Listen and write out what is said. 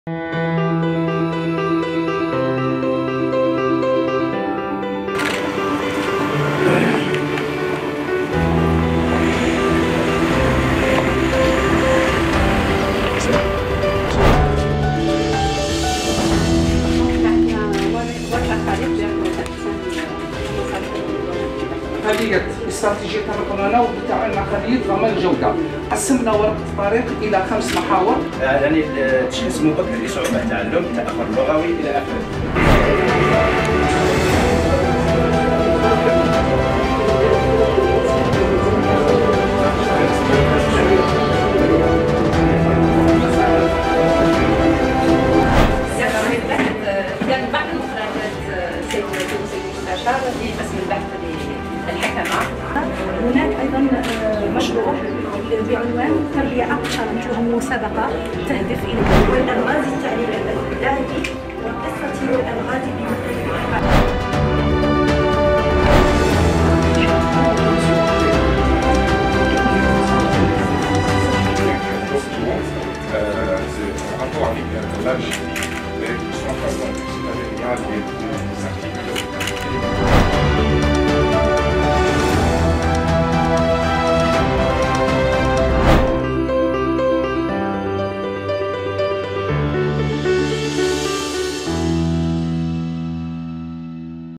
خلية استراتيجية الرقمنة والتعاون مع خلية ضمان الجودة. قسمنا ورقة الطريق إلى 5 محاور، يعني التشخيص المبكر لصعوبة التعلم، التأخر اللغوي إلى آخره. بعض المخرجات سيد المستشار في قسم البحث للحكمة. هناك ايضا مشروع بعنوان تربيه اكثر مثل مسابقه تهدف الى والالغاز التعليمي الذهبي والقصه والالغاز بمختلف انواعها. C'est un rapport avec l'âge, mais sans savoir que c'est un animal qui est